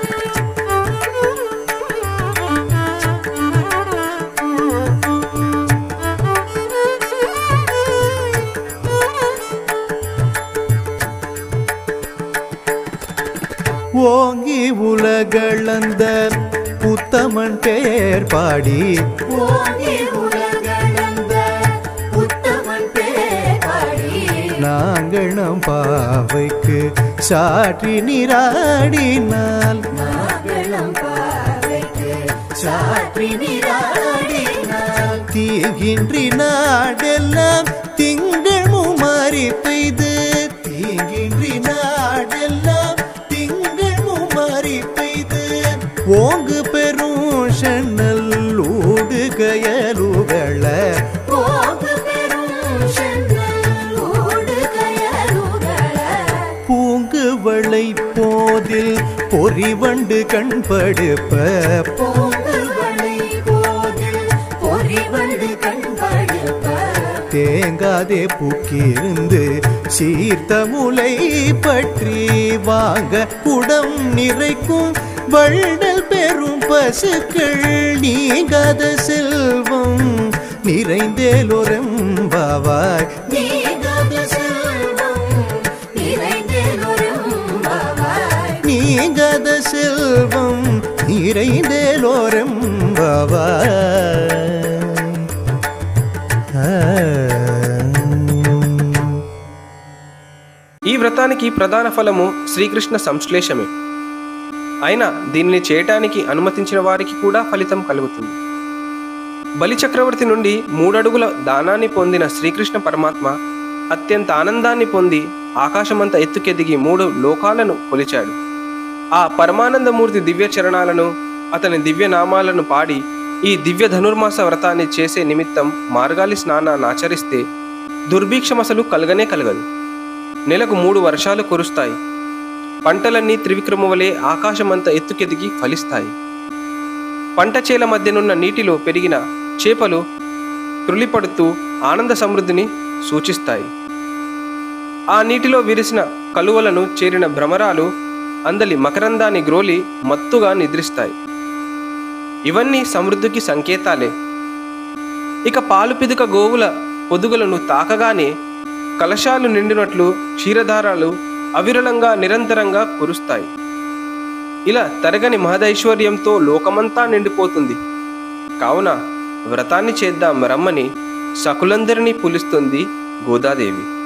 ஓங்கி உலகளந்த உத்தமன் பேர் பாடி நாங்கள் நம் பாவைக்கு சாற்றி நீராடினால் தீங்கின்றி நாடெல்லாம் திங்கள் முமாறி பெய்து தீங்கின்றி நாடெல்லாம் திங்கள் முமாறி பெய்து ஓங்கு பெரும் சென்னல் ஊடுகயலுகள பூங்கு வளை போதில் பொறிவண்டு கண்படுப்ப தேங்காதே பூக்கிருந்து சீர்த்த முலை பற்றி வாங்க குடம் நிறைக்கும் வள்ளல் பெரும் பசுக்கள் நீங்காத செல்வம் நிறைந்தேலொரம்பாவாய் நீங்காத செல்வம் நிறைந்தேலொரம்பாவாய். ఈ వ్రతానికి ప్రధాన ఫలము శ్రీకృష్ణ సంశ్లేషమే. అయినా దీనిని చేయటానికి అనుమతించిన వారికి కూడా ఫలితం కలుగుతుంది. బలిచక్రవర్తి నుండి 3 అడుగుల దానాన్ని పొందిన శ్రీకృష్ణ పరమాత్మ అత్యంత ఆనందాన్ని పొంది ఆకాశమంత ఎత్తుకెదిగి 3 లోకాలను కొలిచాడు. ఆ పరమానందమూర్తి దివ్య చరణాలను అతని దివ్య నామాలను పాడి ఈ దివ్య ధనుర్మాస వ్రతాన్ని చేసే నిమిత్తం మార్గాలి స్నానాన్ని ఆచరిస్తే దుర్భిక్షమసలు కలగనే కలగదు. నెలకు 3 వర్షాలు కురుస్తాయి. పంటలన్నీ త్రివిక్రమ వలె ఆకాశమంత ఎత్తుకెదిగి ఫలిస్తాయి. పంట చేల మధ్యనున్న నీటిలో పెరిగిన చేపలు త్రులిపడుతూ ఆనంద సమృద్ధిని సూచిస్తాయి. ఆ నీటిలో విరిసిన కలువలను చేరిన భ్రమరాలు అందలి మకరందాన్ని గ్రోలి మత్తుగా నిద్రిస్తాయి. ఇవన్నీ సమృద్ధికి సంకేతాలే. ఇక పాలు పిదుక గోవుల పొదుగులను తాకగానే కలశాలు నిండినట్లు క్షీరధారాలు అవిరళంగా నిరంతరంగా కురుస్తాయి. ఇలా తరగని మహదైశ్వర్యంతో లోకమంతా నిండిపోతుంది. కావున వ్రతాన్ని చేద్దాం రమ్మని సకులందరినీ పిలుస్తుంది గోదాదేవి.